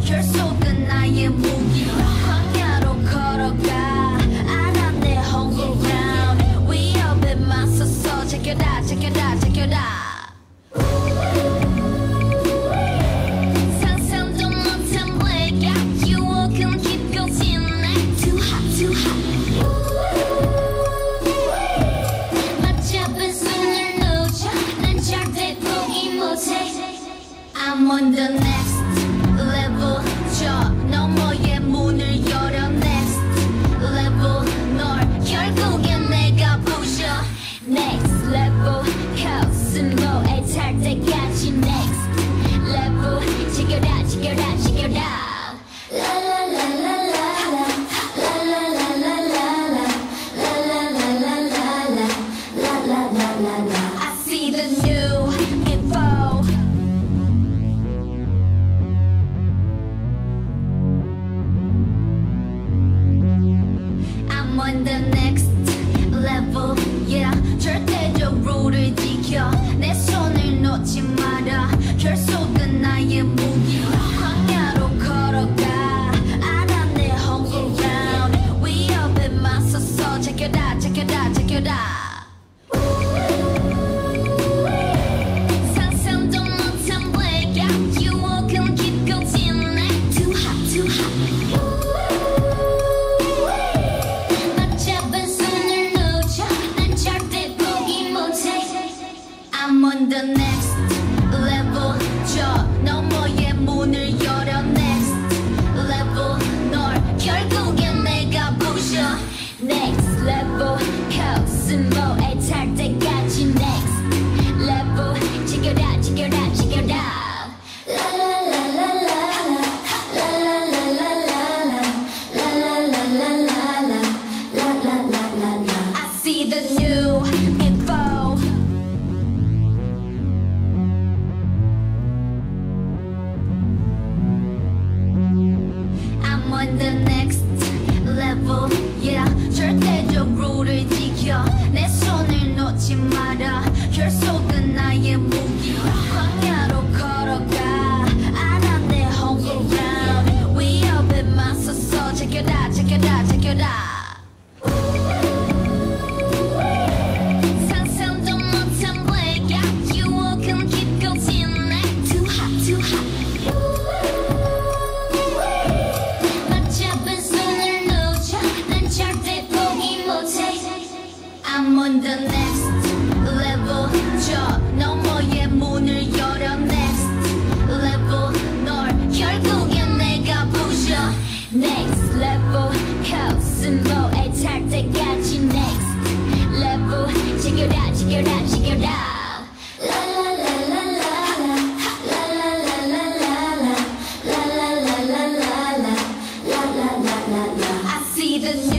결속은 나의 무기 광야로 걸어가 알아 내 home ground 위협에 맞서서 제껴다 제껴다 제껴다 상상도 못한 blackout 유혹은 깊고 진해 too hot too hot 맞잡은 손을 놓쳐 난 절대 포기 못해 I'm on the next level 저 너머의 문을 열어 next level 널 결국엔 내가 부셔 next level 코스모에 탈 때까지 next level 지겨라 지겨라 지겨라 I see the new info I'm on the next level yeah 절대적으로를 지켜 내 손을 놓지 마라 결속은 나의 무기 광야로 걸어가 알아 내 home ground 위협에 맞서서 제껴다 제껴다 제껴다 상상도 못한 blackout 유혹은 깊고 진해 too hot too hot 맞잡은 손을 놓쳐 난 절대 포기 못해 I'm on the next level 저 너머의 문을 열어 next level 널 결국엔 내가 부셔 next level 코스모에 탈 때까지 next level 지겨라 지겨라 지겨라 I see the new info I'm on the next level yeah 절대적으로를 지켜 내 손을 놓지 마라 결속은 나의 무기 광야로 걸어가 알아 내 home ground 위협에 맞서서 제껴다 제껴다 제껴다 상상도 못한 blackout 유혹은 깊고 진해 too hot too hot 맞잡은 손을 놓쳐 난 절대 포기 못해 I'm on the next level 저 너머의 문을 열어 next level 널 결국엔 내가 부셔 next level 코스모에 탈 때까지 next level 지겨라 지겨라 지겨라 I see the new